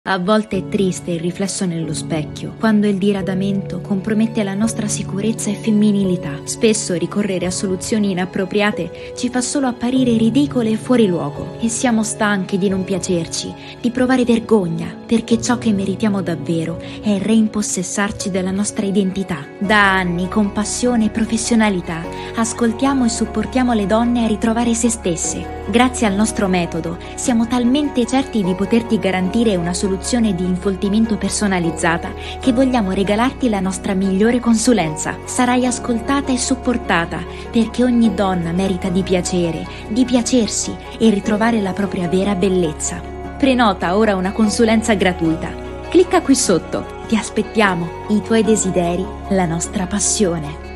A volte è triste il riflesso nello specchio, quando il diradamento compromette la nostra sicurezza e femminilità. Spesso ricorrere a soluzioni inappropriate ci fa solo apparire ridicole e fuori luogo, e siamo stanchi di non piacerci, di provare vergogna, perché ciò che meritiamo davvero è reimpossessarci della nostra identità. Da anni, con passione e professionalità, ascoltiamo e supportiamo le donne a ritrovare se stesse. Grazie al nostro metodo, siamo talmente certi di poterti garantire una soluzione di infoltimento personalizzata che vogliamo regalarti la nostra migliore consulenza. Sarai ascoltata e supportata, perché ogni donna merita di piacere, di piacersi e ritrovare la propria vera bellezza. Prenota ora una consulenza gratuita. Clicca qui sotto. Ti aspettiamo. I tuoi desideri, la nostra passione.